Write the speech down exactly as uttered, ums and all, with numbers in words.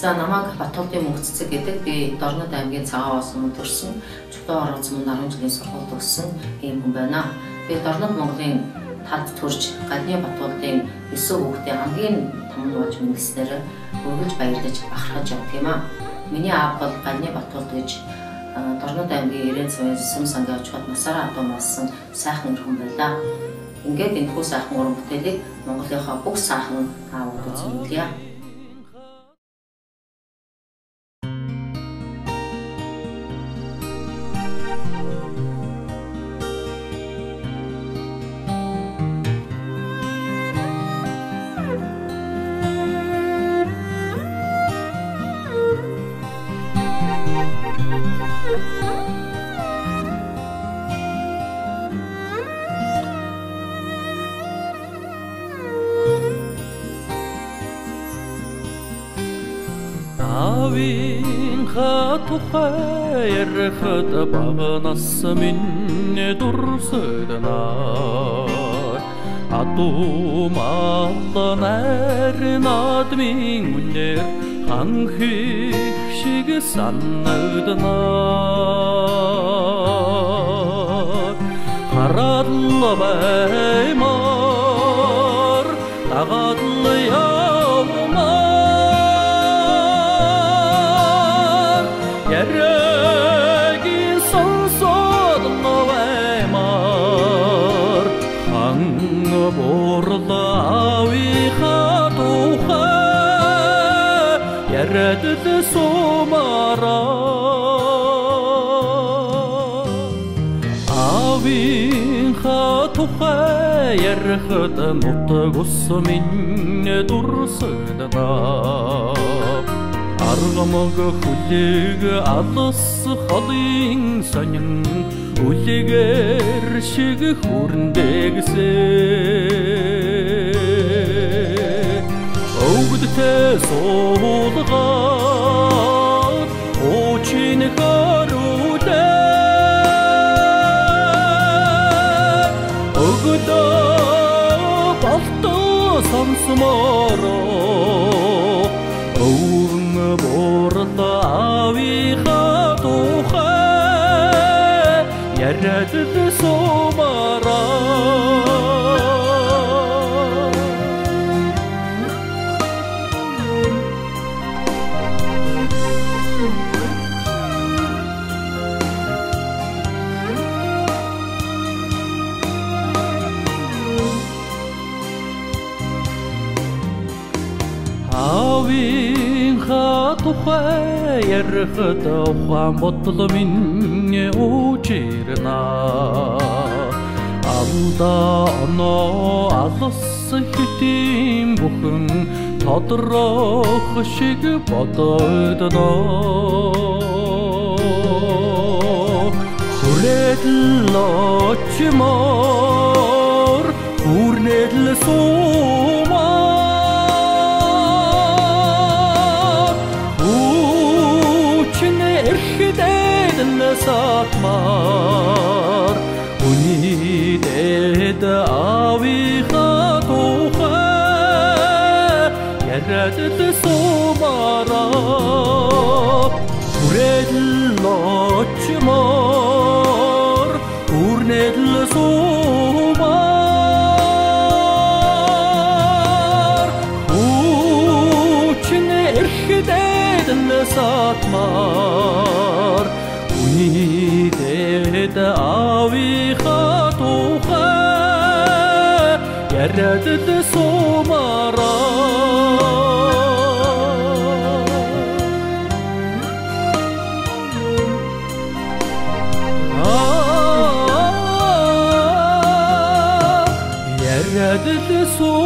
За намайг Батболдын мөнгөцөг гэдэг би Дорнод аймгийн Цагаан Оос мөн төрсэн, Чулуун орон зам арван жилийн сургууль төгссөн ийм хүн байна. Би Дорнод Монголын талд төрж гадны Батболдын өсөв хүүхдийн хамгийн том нууж мөнгөснээр өргөж баярлаж бахархаж явдаг юм аа. Миний аав бол гадны Батболд гэж Дорнод аймгийн Ирээн цэвэн сүм сангийн очоод насаараа адуу болсон сайхан хүн байлаа. Ингээд энэ хүү сайхан уран бүтээлийг Монголынхаа бүх сайхан аавуудад зөвлөе. Авинха тухай ярихад багнаас минь дурсадна адуу малнаар надмин үнээр ханхих шиг санагдна хараадл баймар тагаадл явмар Яргийн сонсоод новаймар хан борла авиха тухай яриад сумара авиха тухай ярихад нутгус минь дурсадна Аргамаг хүлэг алс халын сонин үлэгэр шиг хүрндэгэсэ Өвгдтэй суулгаад Очин харулээ Өгдөө балтоо сонсморо Борла авиха тухай яриад сумара Авиха тухай ярихад ухаан бодол минь учирна Алда оноо алс хитим бүхэн тодрох шиг бодойдно Хүрээдл очмоор хүрнэдл сумаа Satmar United avиха тухай яриад сумара хүрээдл очмоор хүрнэдл сумаар хүчин эрхэдэдэн сатмар United avиха тухай яриад сумара яриад сумара